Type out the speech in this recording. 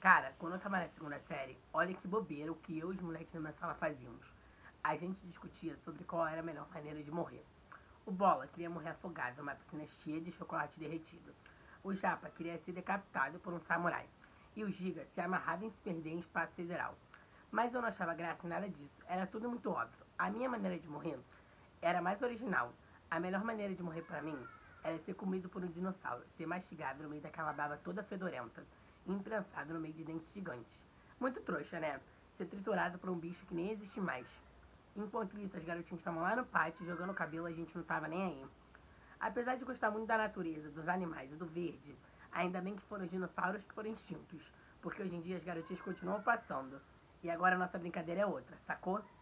Cara, quando eu tava na segunda série, olha que bobeira o que eu e os moleques da minha sala fazíamos. A gente discutia sobre qual era a melhor maneira de morrer. O Bola queria morrer afogado numa piscina cheia de chocolate derretido. O Japa queria ser decapitado por um samurai. E o Giga se amarrava em se perder em espaço sideral. Mas eu não achava graça em nada disso. Era tudo muito óbvio. A minha maneira de morrer era mais original. A melhor maneira de morrer pra mim era ser comido por um dinossauro, ser mastigado no meio daquela baba toda fedorenta e imprensado no meio de dentes gigantes. Muito trouxa, né? Ser triturado por um bicho que nem existe mais. Enquanto isso, as garotinhas estavam lá no pátio jogando cabelo, a gente não tava nem aí. Apesar de gostar muito da natureza, dos animais e do verde, ainda bem que foram os dinossauros que foram extintos, porque hoje em dia as garotinhas continuam passando. E agora a nossa brincadeira é outra, sacou?